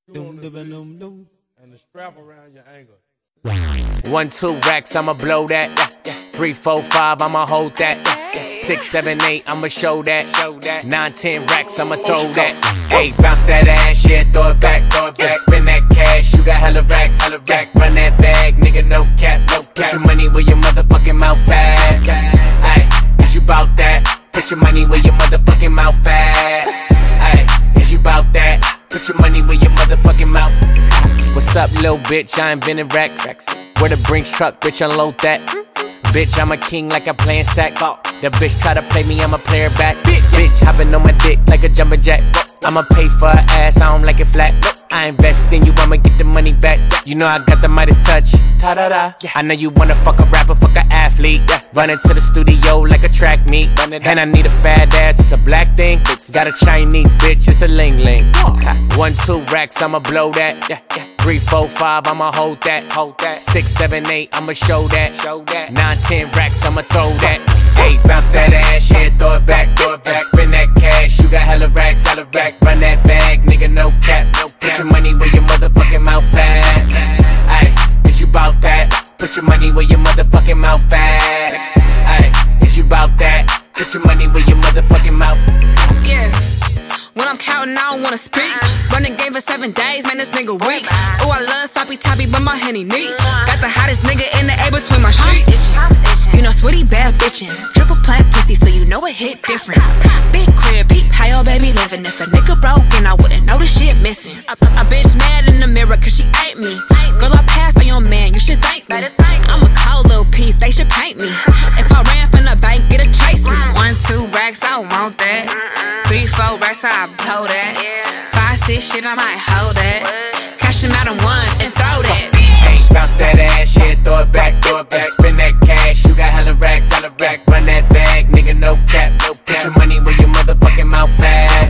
And the strap around your ankle. 1, 2 racks, I'ma blow that. 3, 4, 5, I'ma hold that. 6, 7, 8, I'ma show that. 9, 10 racks, I'ma throw that. Hey, bounce that ass, yeah, throw it back. Spin that cash, you got hella racks. Run that bag, nigga, no cap. Put your money where your motherfucking mouth at. Ayy, is you bout that? Put your money where your motherfucking mouth at. Ayy, is you bout that? Put your money where your motherfucking mouth. What's up, little bitch? I invented racks. Where the Brinks truck, bitch, unload that. Bitch, I'm a king like I'm playing sack. The bitch try to play me, I'm a player back. Bitch, hopping on my dick like a jumper jack. I'ma pay for her ass, I don't like it flat. I invest in you, I'ma get the money back. You know I got the Midas touch. Ta-da-da. I know you wanna fuck a rapper, fuck a athlete. Run into the studio like a track meet. And I need a fat ass, it's a black thing. Got a Chinese bitch, it's a ling-ling. 1, 2 racks, I'ma blow that. 3, 4, 5, I'ma hold that. 6, 7, 8, I'ma show that. 9, 10 racks, I'ma throw that. Hey, bounce that ass, yeah, throw it back. Spin that cash, you got hella racks. Run that bag, nigga, no cap. Put your money where your motherfucking mouth at. Ayy, is you bout that? Put your money where your motherfucking mouth at. Ayy, is you bout that? Put your money where your motherfucking mouth. Yeah. When I'm counting, I don't wanna speak. Running game for 7 days, man, this nigga weak. Oh, I love sloppy toppy, but my henny neat. Got the hottest nigga in the air between my sheets. You know, Sweetie bad bitchin'. Triple plat pussy, so you know it hit different. Big crib, peep, how your baby living. If a nigga broken, I wouldn't know the shit missing. A bitch mad in the mirror, cause she ain't me. Girl, I passed on your man, you should thank me. I'm a cold little piece, they should paint me. If I ran from the bank, get a chase me. 1, 2 racks, I want that. 3, 4 racks, I blow that. 5, 6 shit, I might hold that. Cash them out in ones and throw that. Hey, bounce that ass, yeah, throw it back. Spin that cash, you got hella racks. Run that bag, nigga, no cap. Put your money where your motherfucking mouth at.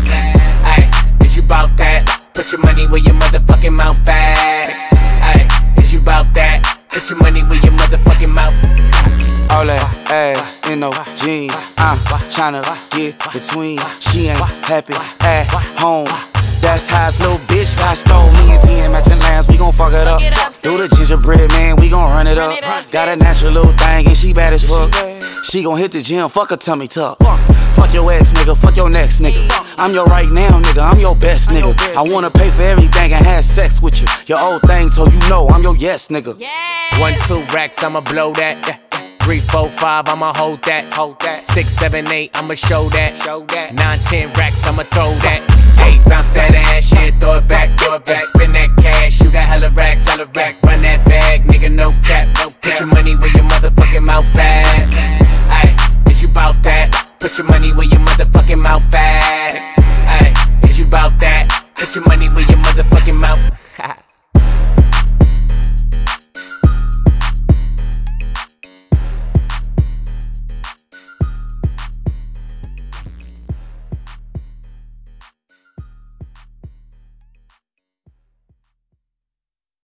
Ayy, is you bout that? Put your money where your motherfucking mouth at. Ayy, is you bout that? Put your money where your motherfucking mouth. All that ass in no jeans, I'm tryna get between. She ain't happy at home. That's how this little bitch got stole. Me and T ain't matching lines, we gon' fuck it up. Do the gingerbread, man, we gon' run it up. Got a natural little thing and she bad as fuck. She gon' hit the gym, fuck her tummy tuck. Fuck your ex, nigga, fuck your next, nigga. I'm your right now, nigga, I'm your best, nigga. I wanna pay for everything and have sex with you. Your old thing, so you know I'm your yes, nigga. 1, 2 racks, I'ma blow that. 3, 4, 5, I'ma hold that. 6, 7, 8, I'ma show that. 9, 10 racks, I'ma throw that. Hey, bounce that ass, yeah, throw it back. Spin that cash, you got hella racks. Run that bag, nigga, no cap. Put your money where your motherfucking mouth at.